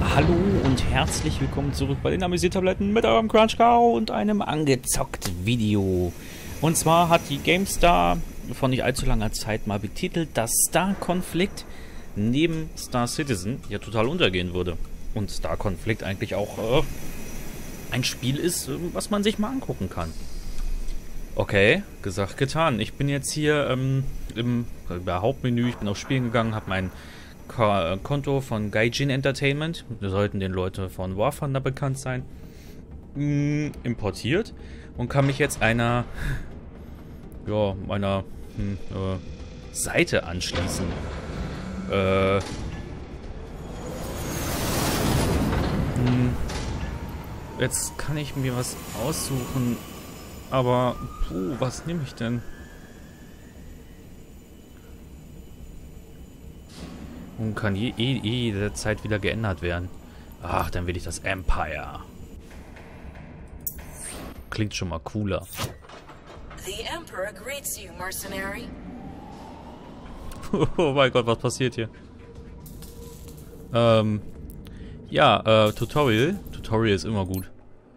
Hallo und herzlich willkommen zurück bei den Amüsiertabletten mit eurem Crunch Cow und einem angezockt Video. Und zwar hat die GameStar vor nicht allzu langer Zeit mal betitelt, dass Star Conflict neben Star Citizen ja total untergehen würde. Und Star Conflict eigentlich auch ein Spiel ist, was man sich mal angucken kann. Okay, gesagt, getan. Ich bin jetzt hier im Hauptmenü, ich bin auf Spielen gegangen, habe mein Konto von Gaijin Entertainment, wir sollten den Leute von War Thunder bekannt sein, importiert und kann mich jetzt meiner Seite anschließen. Jetzt kann ich mir was aussuchen, aber was nehme ich denn? Und kann jederzeit wieder geändert werden. Ach, dann will ich das Empire. Klingt schon mal cooler. The Emperor greets you, mercenary. Oh mein Gott, was passiert hier? Tutorial. Tutorial ist immer gut.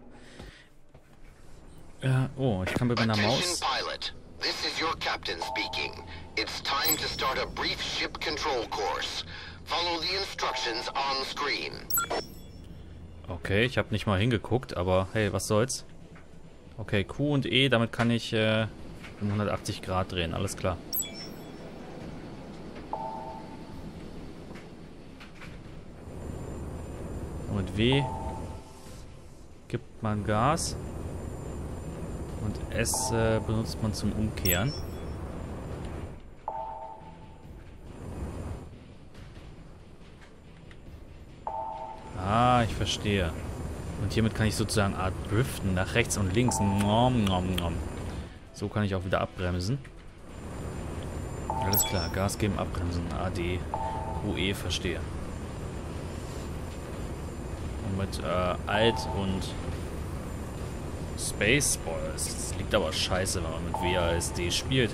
Ich kann mit meiner Maus... This is your captain speaking. It's time to start a brief ship control course. Follow the instructions on screen. Okay, ich habe nicht mal hingeguckt, aber hey, was soll's? Okay, Q und E, damit kann ich 180 Grad drehen, alles klar. Und W gibt man Gas. Und S benutzt man zum Umkehren. Ah, ich verstehe. Und hiermit kann ich sozusagen Art driften, nach rechts und links. Nom, nom, nom. So kann ich auch wieder abbremsen. Alles klar, Gas geben, abbremsen. AD, QE, verstehe. Und mit Alt und Space, boah, das liegt aber scheiße, wenn man mit WASD spielt.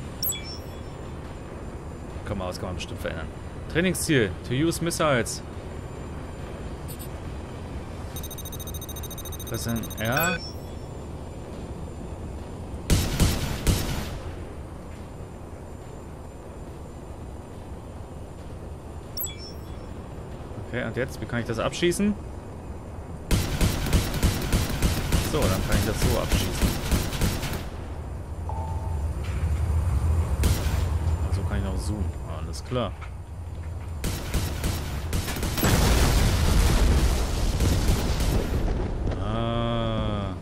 Komm mal, das kann man bestimmt verändern. Trainingsziel, to use missiles. Was denn? Ja. Okay, und jetzt, wie kann ich das abschießen? So, dann kann ich das so abschießen. So kann ich noch zoomen. Alles klar. Ah.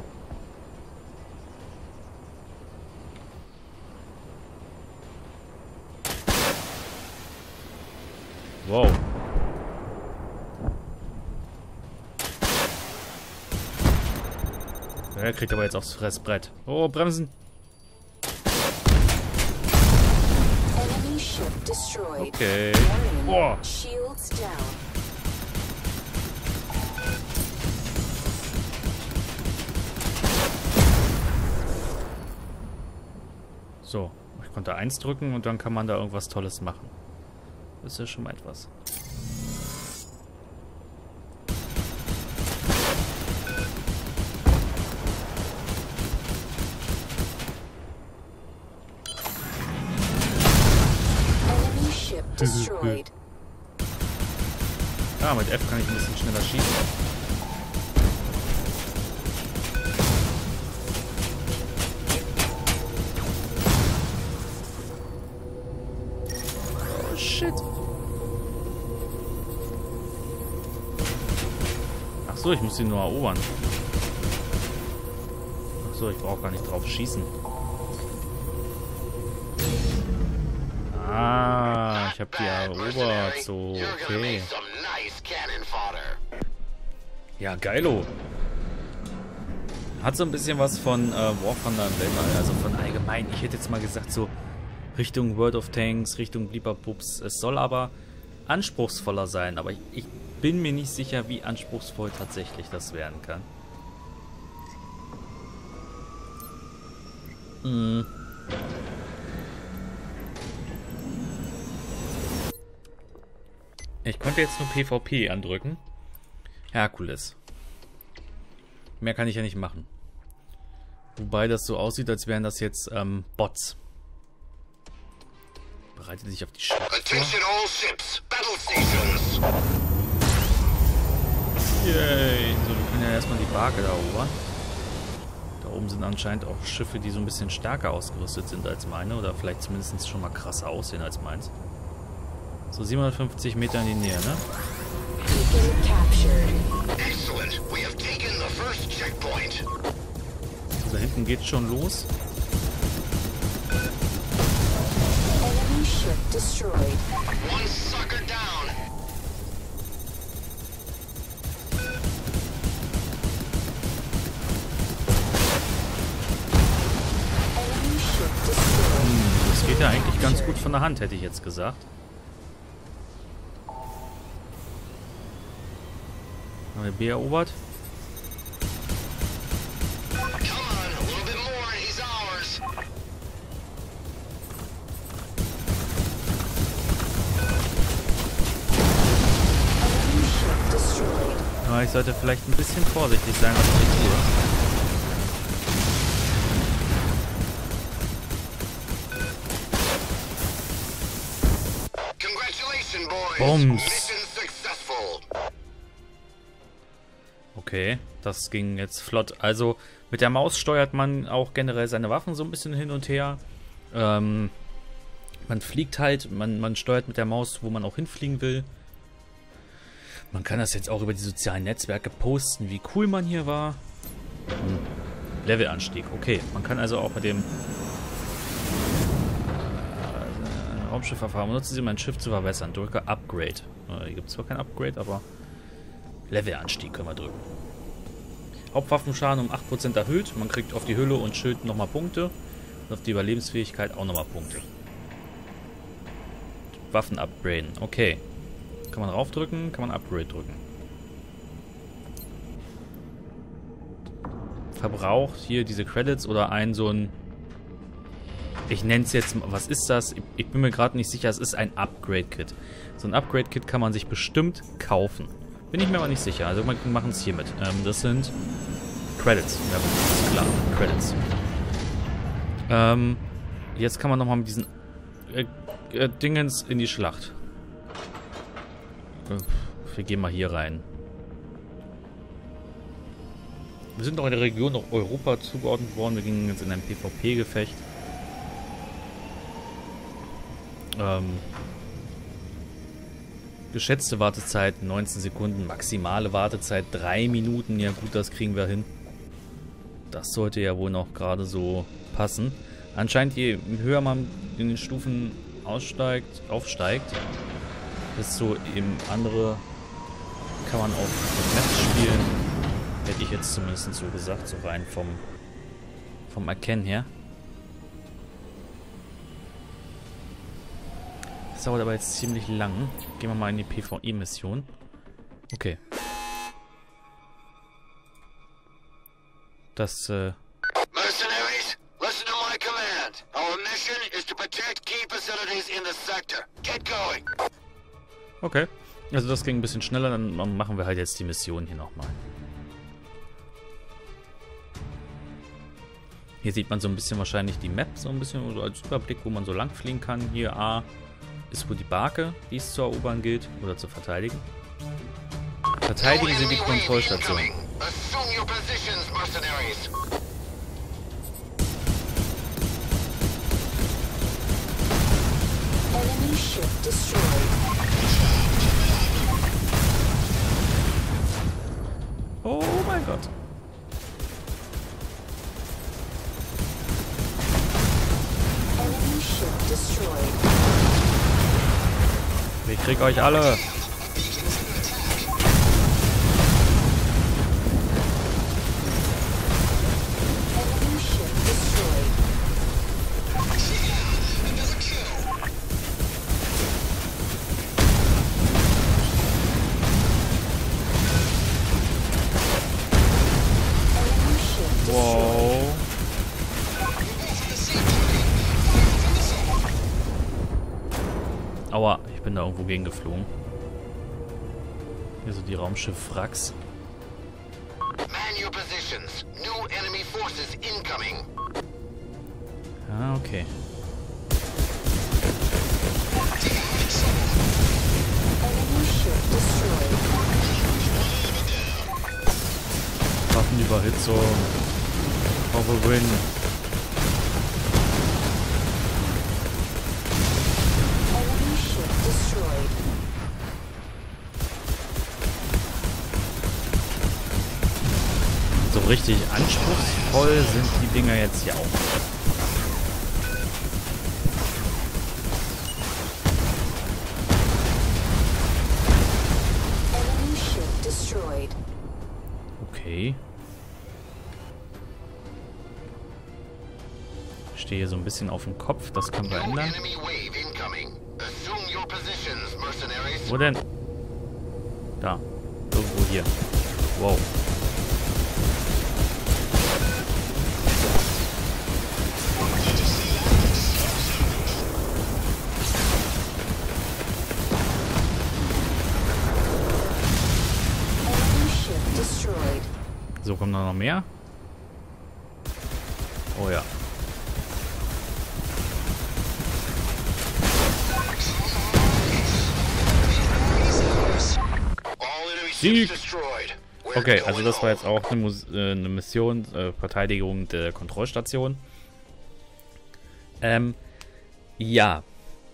Wow. Er kriegt aber jetzt aufs Fressbrett. Oh, bremsen. Okay. Boah. So, ich konnte 1 drücken und dann kann man da irgendwas Tolles machen. Das ist ja schon mal etwas. Ah, mit F kann ich ein bisschen schneller schießen. Oh, shit. Ach so, ich muss ihn nur erobern. Ach so, ich brauche gar nicht drauf schießen. Ah, ich habe die erobert, so, okay. Ja, geilo. Hat so ein bisschen was von War Thunder im Weltall, also von allgemein. Ich hätte jetzt mal gesagt, so Richtung World of Tanks, Richtung Blieberpups. Es soll aber anspruchsvoller sein, aber ich bin mir nicht sicher, wie anspruchsvoll tatsächlich das werden kann. Ich konnte jetzt nur PvP andrücken. Herkules. Mehr kann ich ja nicht machen. Wobei das so aussieht, als wären das jetzt Bots. Bereitet sich auf die Schlacht vor. Attention all ships, battle stations. Yay. So, wir können ja erstmal die Barke da erobern. Da oben sind anscheinend auch Schiffe, die so ein bisschen stärker ausgerüstet sind als meine. Oder vielleicht zumindest schon mal krasser aussehen als meins. So 750 Meter in die Nähe, ne? Excellent. We have taken the first checkpoint. Da hinten geht's schon los. Enemy ship destroyed. One sucker down. Enemy ship destroyed. Das geht ja eigentlich ganz gut von der Hand, hätte ich jetzt gesagt. Haben wir B erobert? Come on, a little bit more and he's ours. Enemy ship destroyed. Aber ich sollte vielleicht ein bisschen vorsichtig sein, was ich tue. Congratulations, boys. Bums. Mission successful. Okay, das ging jetzt flott. Also mit der Maus steuert man auch generell seine Waffen so ein bisschen hin und her. Man fliegt halt, man steuert mit der Maus, wo man auch hinfliegen will. Man kann das jetzt auch über die sozialen Netzwerke posten, wie cool man hier war. Levelanstieg, okay. Man kann also auch mit dem Raumschiffverfahren nutzen Sie, um ein Schiff zu verbessern. Drücke Upgrade. Hier gibt es zwar kein Upgrade, aber Levelanstieg können wir drücken. Hauptwaffenschaden um 8% erhöht. Man kriegt auf die Hülle und Schild nochmal Punkte. Und auf die Überlebensfähigkeit auch nochmal Punkte. Waffen upgraden. Okay. Kann man raufdrücken, kann man Upgrade drücken. Verbraucht hier diese Credits oder so ein... Ich nenne es jetzt... Was ist das? Ich bin mir gerade nicht sicher. Es ist ein Upgrade-Kit. So ein Upgrade-Kit kann man sich bestimmt kaufen. Bin ich mir aber nicht sicher. Also wir machen es hiermit. Das sind Credits. Ja, ist klar. Credits. Jetzt kann man nochmal mit diesen Dingens in die Schlacht. Wir gehen mal hier rein. Wir sind noch in der Region Europa zugeordnet worden. Wir gingen jetzt in ein PvP-Gefecht. Geschätzte Wartezeit 19 Sekunden, maximale Wartezeit 3 Minuten. Ja gut, das kriegen wir hin. Das sollte ja wohl noch gerade so passen. Anscheinend je höher man in den Stufen aufsteigt, desto eben andere kann man auch mit Maps spielen. Hätte ich jetzt zumindest so gesagt, so rein vom Erkennen her. Das dauert aber jetzt ziemlich lang. Gehen wir mal in die PvE-Mission. Okay. Das, Mercenaries, listen to my command. Our mission is to protect key facilities in the sector. Get going. okay. Also das ging ein bisschen schneller, dann machen wir halt jetzt die Mission hier nochmal. Hier sieht man so ein bisschen wahrscheinlich die Map, so ein bisschen also als Überblick, wo man so lang fliegen kann. Hier A ist wo die Barke, die es zu erobern gilt oder zu verteidigen. Verteidigen sind die Kontrollstationen. Assume your positions, mercenaries. Enemy ship destroyed. Oh mein Gott. Enemy ship destroyed. Ich krieg euch alle. Enemy ship destroyed. Enemy ship destroyed. Wow. Aua, ich bin da irgendwo gegen geflogen. Hier so die Raumschiff-Wracks. Man your positions. New enemy forces incoming. Ah, okay. Waffenüberhitzung. Overwin. So richtig anspruchsvoll sind die Dinger jetzt hier auch. Okay. Ich stehe hier so ein bisschen auf dem Kopf, das können wir ändern. Wo denn? Da. Irgendwo hier. Wow. So, kommen da noch mehr? Oh ja. Sieg! Okay, also das war jetzt auch eine Mission, Verteidigung der Kontrollstation. Ja.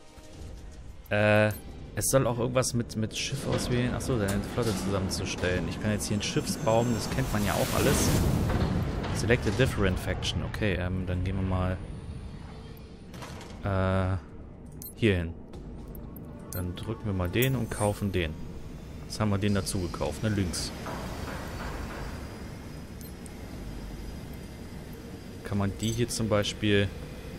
Es soll auch irgendwas mit Schiff auswählen. Achso, deine Flotte zusammenzustellen. Ich kann jetzt hier ein Schiffsbaum, das kennt man ja auch alles. Select a different faction. Okay, dann gehen wir mal hier hin. Dann drücken wir mal den und kaufen den. Jetzt haben wir den dazu gekauft, ne? Links. Kann man die hier zum Beispiel...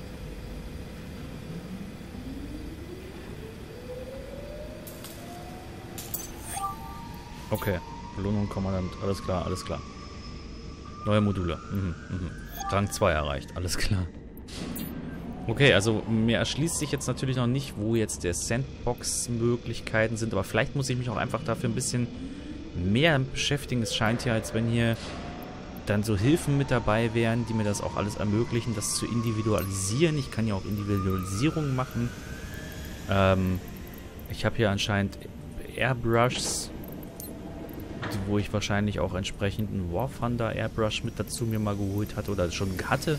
Okay, Belohnung, Kommandant, alles klar, alles klar. Neue Module. Rang 2 erreicht, alles klar. Okay, also mir erschließt sich jetzt natürlich noch nicht, wo jetzt der Sandbox-Möglichkeiten sind, aber vielleicht muss ich mich auch einfach dafür ein bisschen mehr beschäftigen. Es scheint ja, als wenn hier dann so Hilfen mit dabei wären, die mir das auch alles ermöglichen, das zu individualisieren. Ich kann ja auch Individualisierung machen. Ich habe hier anscheinend Airbrushs, wo ich wahrscheinlich auch entsprechend einen War Thunder Airbrush mit dazu mir mal geholt hatte oder schon hatte.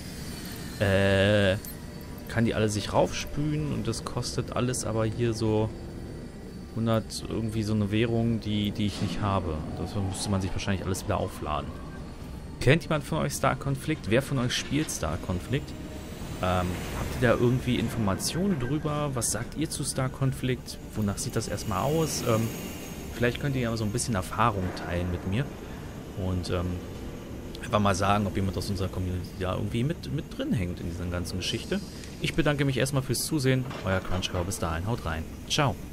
Kann die alle sich raufspülen und das kostet alles aber hier so 100 irgendwie so eine Währung, die ich nicht habe. Das müsste man sich wahrscheinlich alles wieder aufladen. Kennt jemand von euch Star Conflict? Wer von euch spielt Star Conflict? Habt ihr da irgendwie Informationen drüber? Was sagt ihr zu Star Conflict? Wonach sieht das erstmal aus? Vielleicht könnt ihr ja so ein bisschen Erfahrung teilen mit mir. Und einfach mal sagen, ob jemand aus unserer Community da irgendwie mit drin hängt in dieser ganzen Geschichte. Ich bedanke mich erstmal fürs Zusehen. Euer Crunchcow. Bis dahin. Haut rein. Ciao.